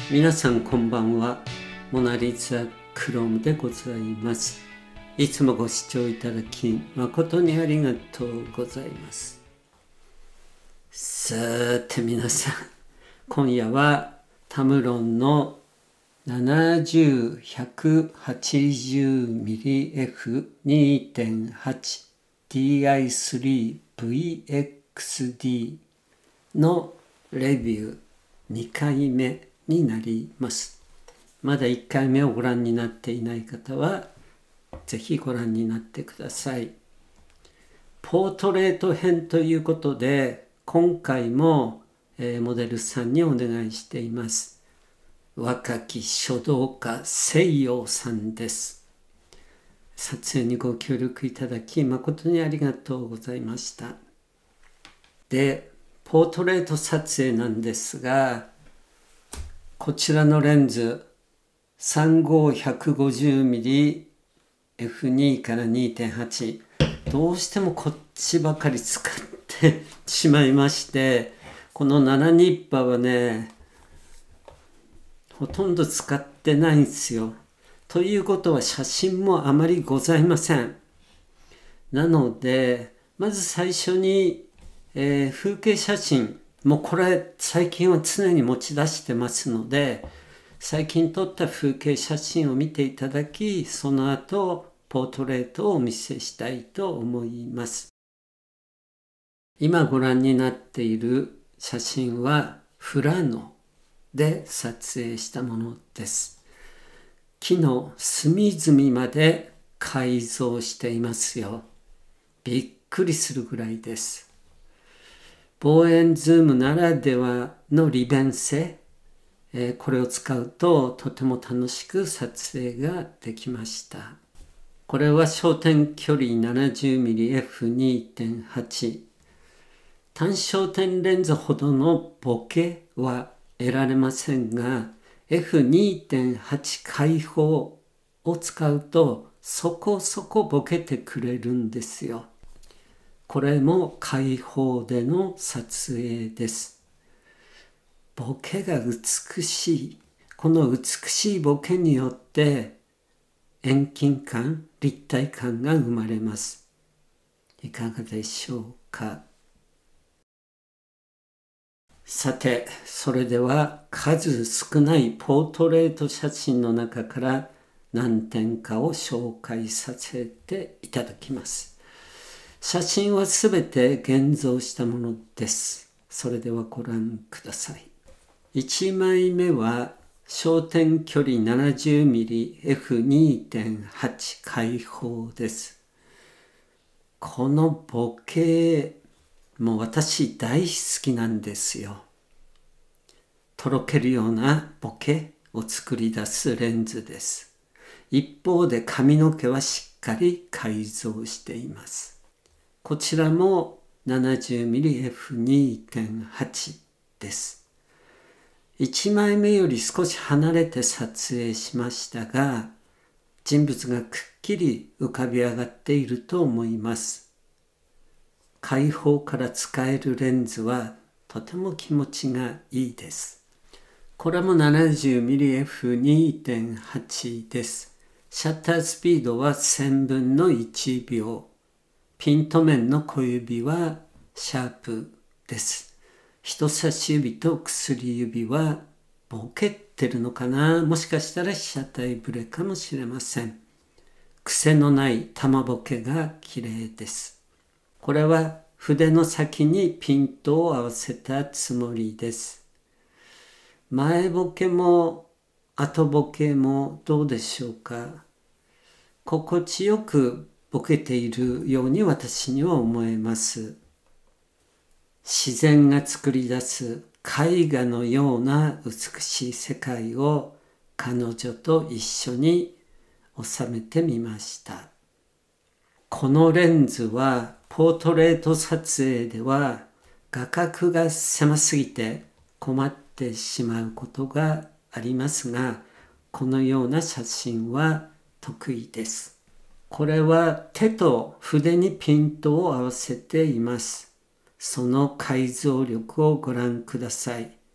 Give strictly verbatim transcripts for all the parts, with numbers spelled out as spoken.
皆さんこんばんは。モナリザクロムでございます。いつもご視聴いただき誠にありがとうございます。さて皆さん、今夜はタムロンの ななじゅう、ひゃくはちじゅうミリエフにてんはち ディーアイスリーブイエックスディー のレビューにかいめになります。まだいっかいめをご覧になっていない方はぜひご覧になってください。ポートレート編ということで今回も、えー、モデルさんにお願いしています。若き書道家西洋さんです。撮影にご協力いただき誠にありがとうございました。で、ポートレート撮影なんですが、こちらのレンズ さんごうひゃくごじゅうミリエフツー から にてんはち どうしてもこっちばかり使ってしまいまして、このななニッパーはねほとんど使ってないんですよ。ということは写真もあまりございません。なのでまず最初に、えー、風景写真、もうこれ最近は常に持ち出してますので、最近撮った風景写真を見ていただき、その後ポートレートをお見せしたいと思います。今ご覧になっている写真は富良野で撮影したものです。木の隅々まで改造していますよ。びっくりするぐらいです。望遠ズームならではの利便性、えー、これを使うととても楽しく撮影ができました。これは焦点距離 ななじゅうミリエフツーてんはち、単焦点レンズほどのボケは得られませんが、 エフツーてんはち 開放を使うとそこそこボケてくれるんですよ。これも開放での撮影です。ボケが美しい。この美しいボケによって遠近感、立体感が生まれます。いかがでしょうか。さて、それでは数少ないポートレート写真の中から何点かを紹介させていただきます。写真はすべて現像したものです。それではご覧ください。いちまいめは焦点距離 ななじゅうミリエフツーてんはち 開放です。このボケもう私大好きなんですよ。とろけるようなボケを作り出すレンズです。一方で髪の毛はしっかり改造しています。こちらも ななじゅうミリエフツーてんはち です。いちまいめより少し離れて撮影しましたが、人物がくっきり浮かび上がっていると思います。開放から使えるレンズはとても気持ちがいいです。これも ななじゅうミリエフツーてんはち です。シャッタースピードはせんぶんのいちびょう。ピント面の小指はシャープです。人差し指と薬指はボケてるのかな、もしかしたら被写体ブレかもしれません。癖のない玉ボケが綺麗です。これは筆の先にピントを合わせたつもりです。前ボケも後ボケもどうでしょうか。心地よくボケているように私には思えます。自然が作り出す絵画のような美しい世界を彼女と一緒に収めてみました。このレンズはポートレート撮影では画角が狭すぎて困ってしまうことがありますが、このような写真は得意です。これは手と筆にピントを合わせています。その解像力をご覧ください。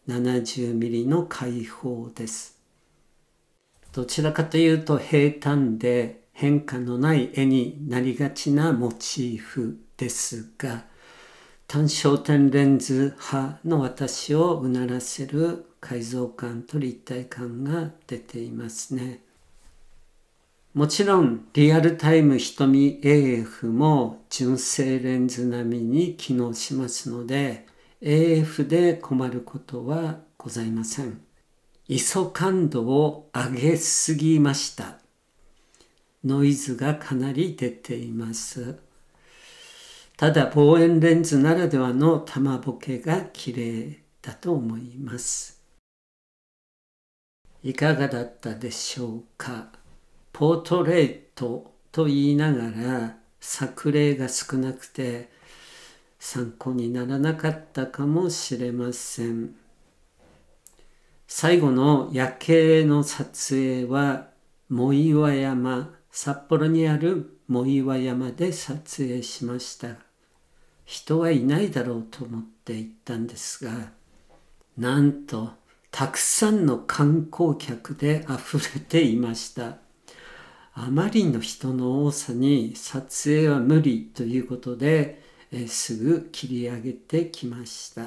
ななじゅうミリ の開放です。どちらかというと平坦で変化のない絵になりがちなモチーフですが、単焦点レンズ派の私をうならせる解像感と立体感が出ていますね。もちろんリアルタイム瞳 エーエフ も純正レンズ並みに機能しますので、エーエフ で困ることはございません。アイエスオ 感度を上げすぎました。ノイズがかなり出ています。ただ望遠レンズならではの玉ボケが綺麗だと思います。いかがだったでしょうか。ポートレートと言いながら作例が少なくて参考にならなかったかもしれません。最後の夜景の撮影は藻岩山、札幌にある藻岩山で撮影しました。人はいないだろうと思って行ったんですが、なんとたくさんの観光客であふれていました。あまりの人の多さに撮影は無理ということで、えすぐ切り上げてきました。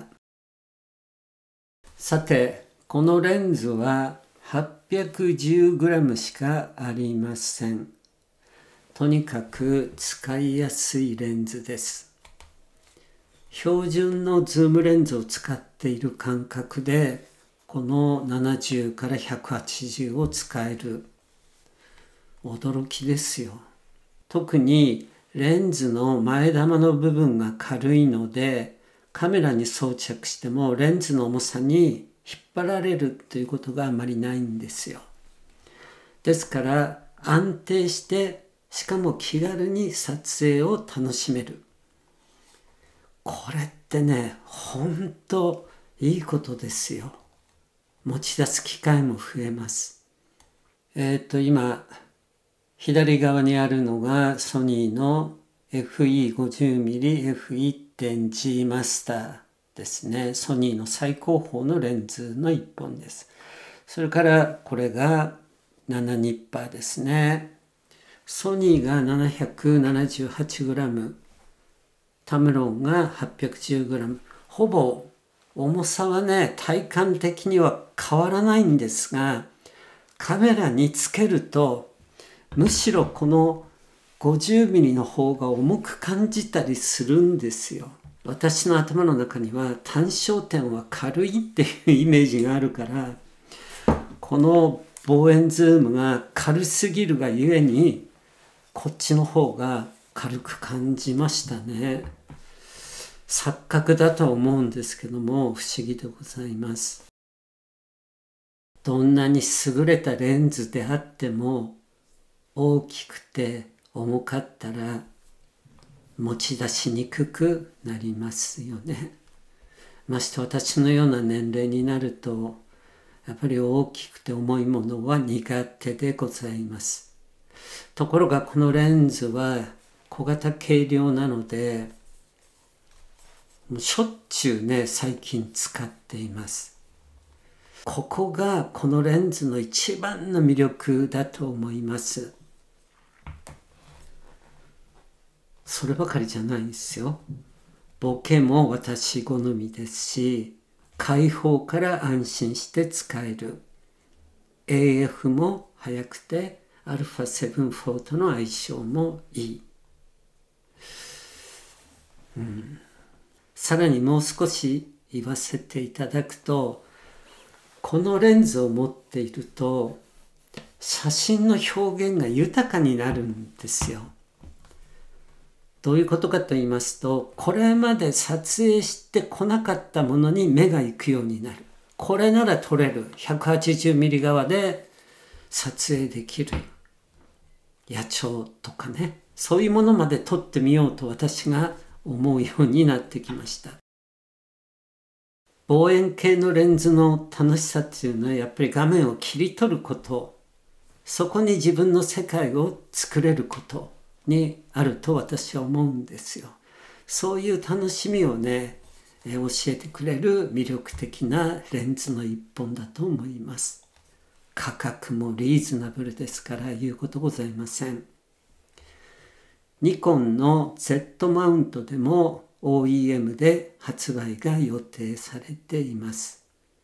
さて、このレンズは はっぴゃくじゅうグラム しかありません。とにかく使いやすいレンズです。標準のズームレンズを使っている感覚で、このななじゅうからひゃくはちじゅうを使える。驚きですよ。特にレンズの前玉の部分が軽いので、カメラに装着してもレンズの重さに引っ張られるということがあまりないんですよ。ですから安定してしかも気軽に撮影を楽しめる。これってね、本当いいことですよ。持ち出す機会も増えます。えっと今左側にあるのがソニーの エフイーごじゅうミリエフいってんジー マスターですね。ソニーの最高峰のレンズの一本です。それからこれがななニッパーですね。ソニーが ななひゃくななじゅうはちグラム、タムロンが はっぴゃくじゅうグラム。ほぼ重さはね、体感的には変わらないんですが、カメラにつけるとむしろこのごじゅうミリの方が重く感じたりするんですよ。私の頭の中には単焦点は軽いっていうイメージがあるから、この望遠ズームが軽すぎるがゆえにこっちの方が軽く感じましたね。錯覚だと思うんですけども、不思議でございます。どんなに優れたレンズであっても大きくて重かったら持ち出しにくくなりますよね。まして私のような年齢になるとやっぱり大きくて重いものは苦手でございます。ところがこのレンズは小型軽量なのでしょっちゅうね最近使っています。ここがこのレンズの一番の魅力だと思います。そればかりじゃないんですよ。ボケも私好みですし、開放から安心して使える。エーエフ も速くて アルファセブンフォー との相性もいい。うん、さらにもう少し言わせていただくと、このレンズを持っていると写真の表現が豊かになるんですよ。どういうことかと言いますと、これまで撮影してこなかったものに目が行くようになる。これなら撮れる。ひゃくはちじゅうミリ側で撮影できる。野鳥とかね。そういうものまで撮ってみようと私が思うようになってきました。望遠系のレンズの楽しさっていうのはやっぱり画面を切り取ること。そこに自分の世界を作れることにあると私は思うんですよ。そういう楽しみをね、 教えてくれる魅力的なレンズの一本だと思います。価格もリーズナブルですから言うことございません。ニコンの Z マウントでも オーイーエム で発売が予定されています。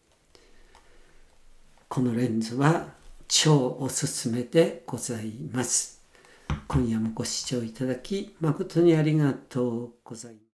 このレンズは超おすすめでございます。今夜もご視聴いただき誠にありがとうございます。